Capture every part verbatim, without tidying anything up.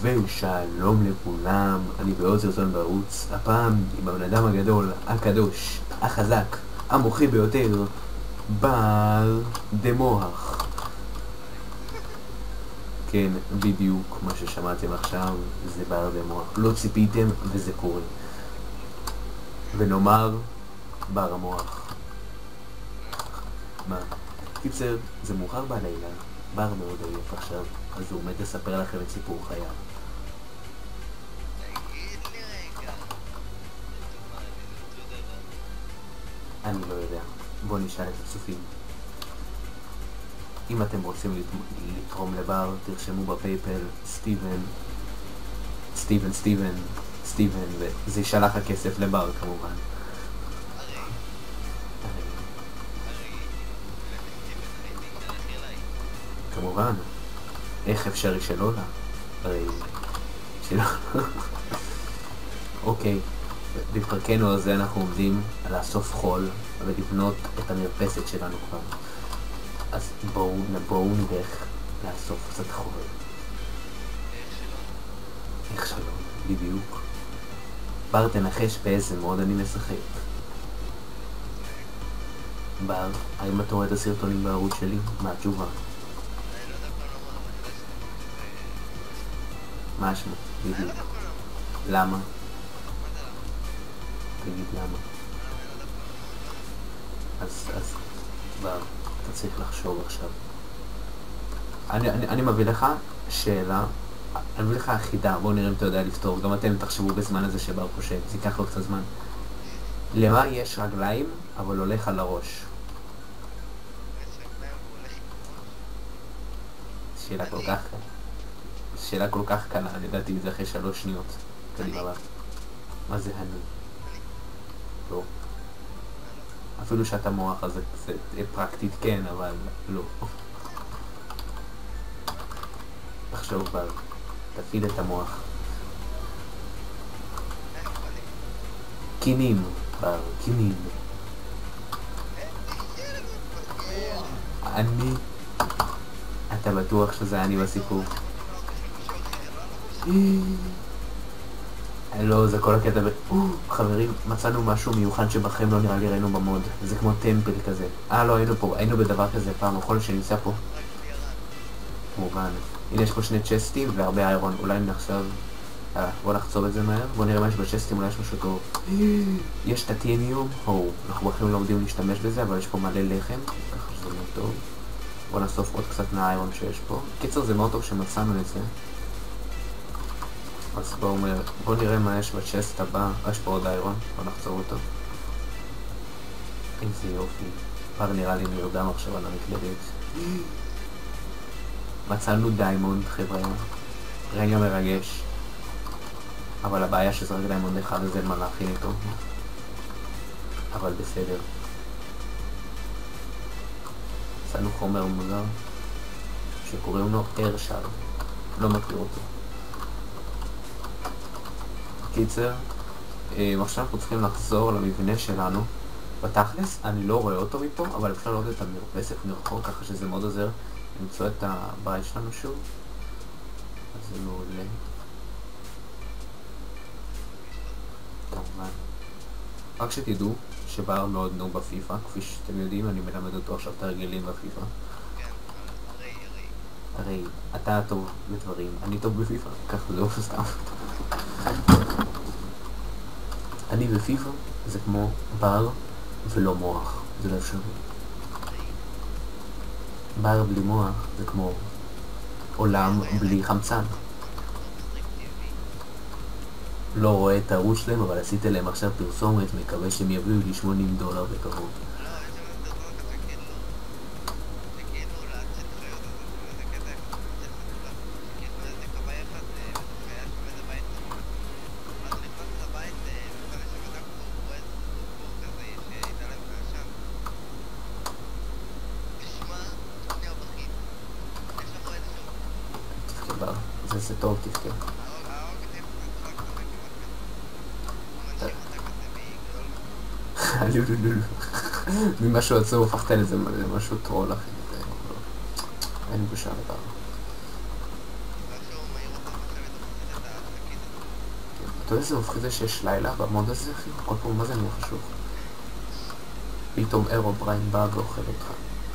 ושלום לכולם, אני בעוד סרטון בערוץ, הפעם עם הבן אדם הגדול, הקדוש, החזק, המוחי ביותר, בר דמוח. כן, בדיוק מה ששמעתם עכשיו, זה בר דמוח. לא ציפיתם וזה קורה. ונאמר, בר המוח. מה? קיצר, זה מאוחר בלילה, בר מאוד עייף עכשיו, אז הוא עומד לספר לכם את סיפור חייו. אני לא יודע. בוא נשאל את הצופים. אם אתם רוצים לתרום לבר, תרשמו בפייפל סטיבן, סטיבן, סטיבן, סטיבן, וזה ישלח הכסף לבר כמובן. כמובן. איך אפשרי שלא לה? הרי... שלא... אוקיי. בפרקנו הזה אנחנו עומדים לאסוף חול ולבנות את המרפסת שלנו כבר. אז בואו, בואו נלך לאסוף קצת חול. איך שלום, בדיוק. בר, תנחש באיזה מוד אני משחק. בר, האם אתה רואה את הסרטונים בערוץ שלי? מה התשובה? מה השמות? בדיוק. למה? תגיד למה. אז, אז, בר, אתה צריך לחשוב עכשיו. אני, אני, אני מביא לך שאלה, אני מביא לך חידה, בואו נראה אם אתה יודע לפתור, גם אתם תחשבו בזמן הזה שבר חושב, זה ייקח לו קצת זמן. למה יש רגליים, אבל הולך על הראש? שאלה כל כך קלה. שאלה כל כך קלה, אני ידעתי את זה אחרי שלוש שניות. קדימה בר. מה זה אני? לא. אפילו שאתה מוח, אז זה פרקטית כן, אבל לא. תחשוב בר, תפעיל את המוח. קינים, בר, קינים. אני... אתה בטוח שזה אני בסיפור? לא, זה כל הקטע ב... חברים, מצאנו משהו מיוחד שבכם לא נראה לי ראינו במוד. זה כמו טמפל כזה. אה, לא, היינו פה, היינו בדבר כזה פעם, יכול להיות שנמצא פה. כמובן. הנה, יש פה שני צ'סטים והרבה איירון. אולי נחשב... אה, בוא נחצוב את זה מהר. בוא נראה מה יש בצ'סטים, אולי יש משהו טוב. יש טטיניום. הו, אנחנו בכם לא עומדים להשתמש בזה, אבל יש פה מלא לחם. ככה שזה מאוד טוב. בוא נאסוף עוד קצת מהאיירון שיש פה. קיצר, זה מאוד טוב שמצאנו את זה. אז בואו בוא נראה מה יש בצ'סט הבא. יש פה עוד איירון, בוא נחצור אותו. איזה יופי. כבר נראה לי נרדם עכשיו על המקלדת. מצאנו דיימונד, חבר'ה. רגע מרגש. אבל הבעיה שזה רק דיימונד אחד, אז אין מה להכין איתו. אבל בסדר. מצאנו חומר מוזר שקוראים לו ארשארד. לא מכיר אותו. קיצר, עכשיו אנחנו צריכים לחזור למבנה שלנו. בתכלס, אני לא רואה אותו מפה, אבל אפשר לראות את המרפסת מרחוק, ככה שזה מאוד עוזר למצוא את הבית שלנו שוב. אז זה מעולה. כמובן. רק שתדעו שבר מאוד נור בפיפה, כפי שאתם יודעים, אני מלמד אותו עכשיו את הרגלים בפיפה. הרי אתה טוב בדברים, אני טוב בפיפה, ככה זה לא סתם. אני בפיפה זה כמו בר ולא מוח, זה לא אפשרי. בר בלי מוח זה כמו עולם בלי חמצן. לא רואה את הערוץ שלהם, אבל עשיתי להם עכשיו פרסומת, מקווה שהם יביאו לי שמונים דולר בקרוב. זה זה טוב, תפקה. ממשהו עצוב הפכת לזה משהו טרול, אחי. אין בושה לדבר. אתה יודע איזה מפחיד זה שיש לילה במוד הזה, אחי? כל פעם מה זה נהיה חשוב? פתאום אירו בריין בא ואוכל אותך.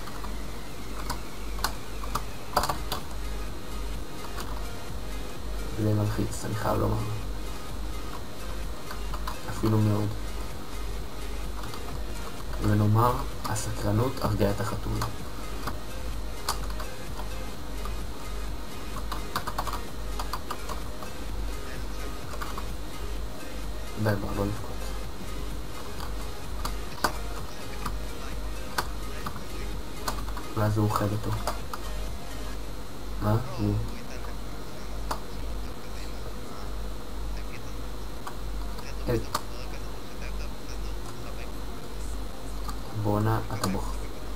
זה מלחיץ, אני חייב לומר. אפילו מאוד. ונאמר, הסקרנות הרגה את החתול. די בר, לא לבכות. ואז הוא אוכל אותו. מה? הוא... בואנה, אתה בוח.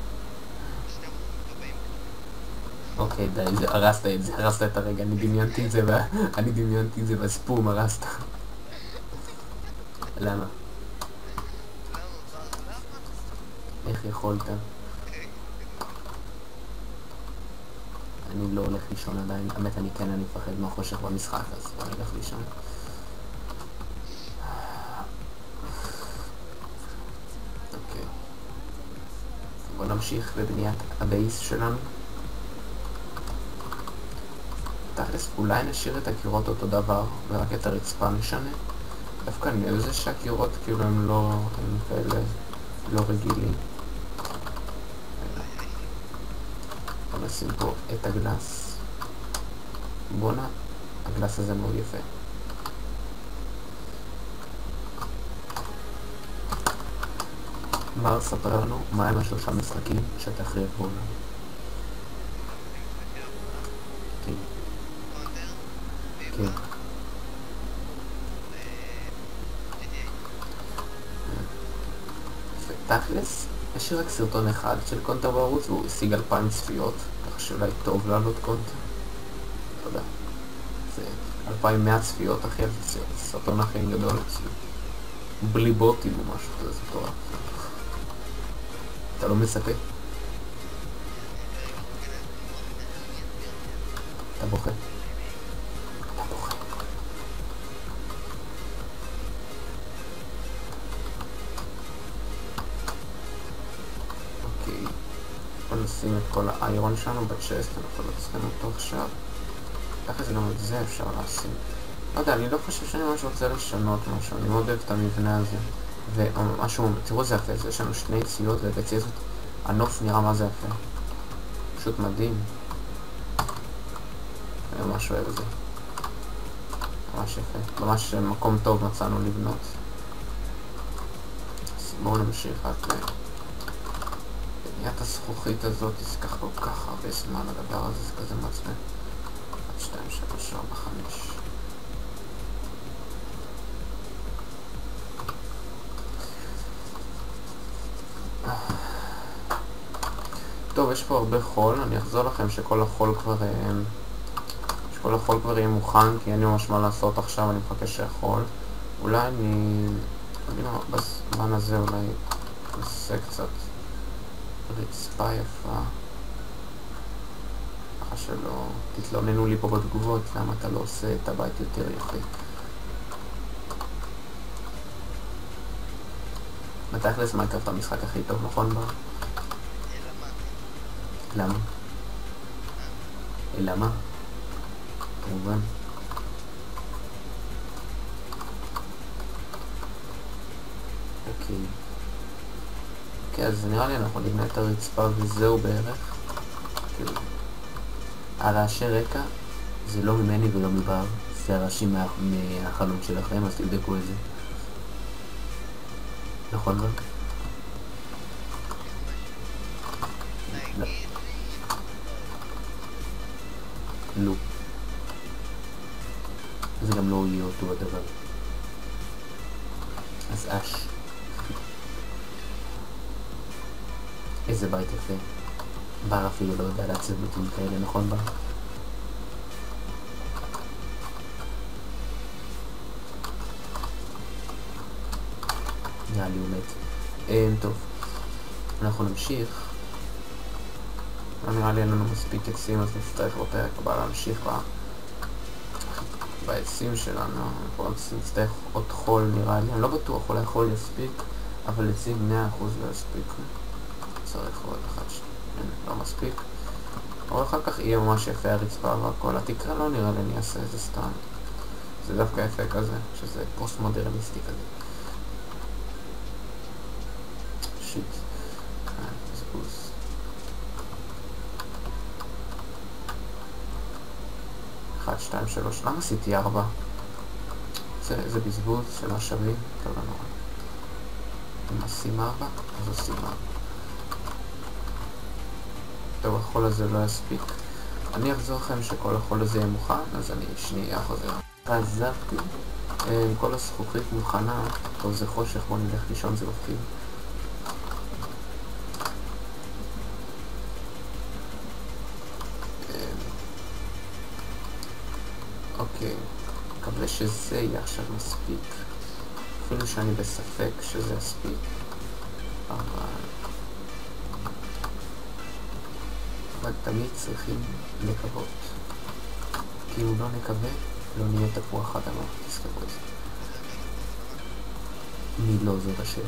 אוקיי, די, הרסת את זה, הרסת את הרגע, אני דמיינתי את זה, אני דמיינתי את זה בספום, הרסת. למה? איך יכולת? אני לא הולך לישון עדיין, האמת אני כן, אני מפחד מהחושך במשחק, אז בוא נלך לישון. אוקיי. בוא נמשיך בבניית הבייס שלנו. תכלס, אולי נשאיר את הקירות אותו דבר, ורק את הרצפה נשנה. דווקא אני אוהב זה שהקירות כאילו הם לא, הם כאלה לא רגילים. בוא נשים פה את הגלס. בואנה, הגלס הזה מאוד יפה. מר, ספר לנו מהם השלושה משחקים שאתה הכי אוהב בעולם. כן. כן. תכלס, יש לי רק סרטון אחד של קונטר בערוץ והוא השיג אלפיים צפיות, כך שאולי טוב לעלות קונטר. לא יודע. זה אלפיים ומאה צפיות, אחי, זה סרטון הכי גדול אצלי. בלי בוטים או משהו כזה, זה טוב. אתה לא מספק? אתה בוכה. אתה בוכה. אוקיי. בוא נשים את כל האיירון שלנו בצ'סט, אנחנו לא צריכים אותו עכשיו. ככה זה גם את זה אפשר לשים. לא יודע, אני לא חושב שאני ממש רוצה לשנות משהו, אני מאוד אוהב את המבנה הזה. ומשהו, תראו זה יפה, יש לנו שני ציוד ובצי הזאת הנוף נראה מה זה יפה. פשוט מדהים. אני ממש אוהב את זה. ממש יפה. ממש מקום טוב מצאנו לבנות. אז בואו נמשיך רק ל... בניית הזכוכית הזאת, זה ככה כל כך הרבה זמן הדבר הזה, זה כזה מעצבן. עד שתיים, שלוש, ארבע, חמש. טוב, יש פה הרבה חול, אני אחזור לכם שכל החול כבר שכל החול כבר יהיה מוכן, כי אין לי ממש מה לעשות עכשיו, אני מחכה שהחול. אולי אני... אני לא... בזמן הזה אולי נעשה קצת רצפה יפה. ככה שלא תתלוננו לי פה בתגובות, למה אתה לא עושה את הבית יותר יפה. בתכלס מיינקראפט המשחק הכי טוב, נכון בה? למה? למה? כמובן. אוקיי. אוקיי, אז נראה לי אנחנו נבנה את הרצפה וזהו בערך. כאילו. הרעשי רקע זה לא ממני ולא מבר, זה הרעשים מהחלום שלכם, אז תבדקו את זה. נכון בה? לא. לא. זה גם לא יהיה אותו הדבר. אז אש. איזה בית יפה. בר אפילו לא יודע לעצב בתים כאלה, נכון בר? נראה לי הוא מת. טוב. אנחנו נמשיך. לא נראה לי אין לנו מספיק עצים, אז נצטרך בפרק הבא להמשיך ב... בעצים שלנו. אנחנו רק נצטרך עוד חול נראה לי, אני לא בטוח, אולי חול יספיק, אבל עצים מאה אחוז לא יספיק. צריך עוד אחד שני, לא מספיק. אבל אחר כך יהיה ממש יפה הרצפה והכל. התקרה לא נראה לי אני אעשה איזה סתם. זה דווקא יפה כזה, שזה פוסט מודרניסטי כזה. שיט. בזבוז. אחד, שתיים, שלוש. למה עשיתי ארבע? זה, זה בזבוז של משאבים. טוב, לא נורא. אם עושים ארבע, אז עושים ארבע. טוב, החול הזה לא יספיק. אני אחזור לכם שכל החול הזה יהיה מוכן, אז אני שנייה חוזר. חזרתי. כל הזכוכית מוכנה. טוב, זה חושך, בוא נלך לישון, זה מפחיד. אוקיי, מקווה שזה יהיה עכשיו מספיק. אפילו שאני בספק שזה יספיק. אבל... אבל תמיד צריכים לקוות. כי אם לא נקווה, לא נהיה תפוח אדמה. תזכרו את זה. מי לא זאת השאלה.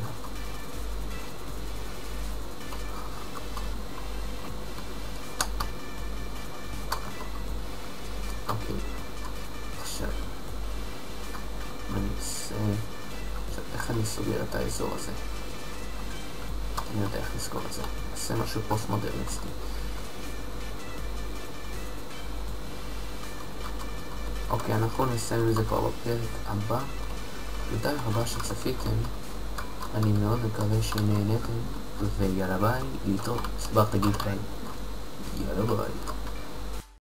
אוקיי. עכשיו. אני אעשה... עכשיו, איך אני סוגר את האזור הזה? אני יודע איך לסגור את זה. אעשה משהו פוסט מודרניסטי. אוקיי, אנחנו נסיים את זה כבר בפרק הבא. תודה רבה שצפיתם. אני מאוד מקווה שנהנתם. ויאללה ביי, להתראות. סבר תגיד ביי. יאללה ביי.